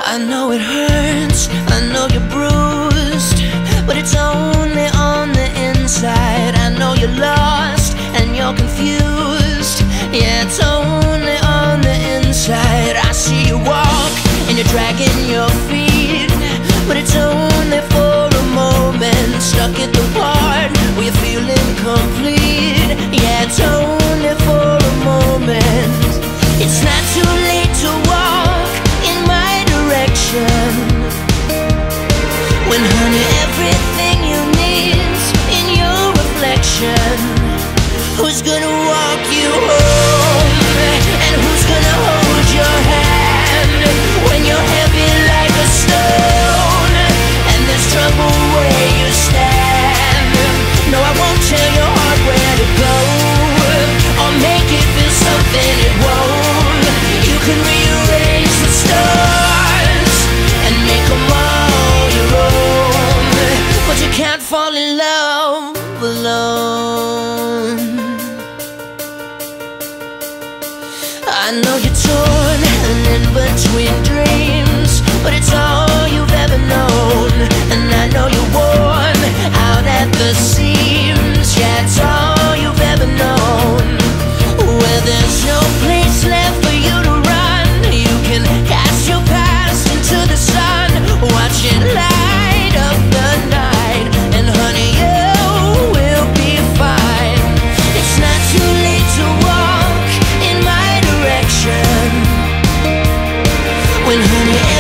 I know it hurts, I know you're bruised, but it's only on the inside. I know you're lost and you're confused. Yeah, it's only on the inside. I see you walk and you're dragging your feet, but it's only for a moment. Stuck at the part where you're feeling complete. Yeah, it's only for a moment. It's not too late to walk in my direction, when honey, everything you need's in your reflection. Who's gonna walk you home, and who's gonna hold your hand when you're heavy like a stone and there's trouble where you stand? No, I won't tell your heart where to go or make it feel something it won't. You can rearrange the stars and make them all your own, but you can't fall in love alone. I know you're torn and in between dreams, but it's all you've ever known. And I know you're worn out at the seams. Yeah, it's all you've ever known. Where there's no place left for you to run, you can cast your past into the sun. Watch it light up the night, and honey, you will be fine. It's not too late to walk in my direction, when honey,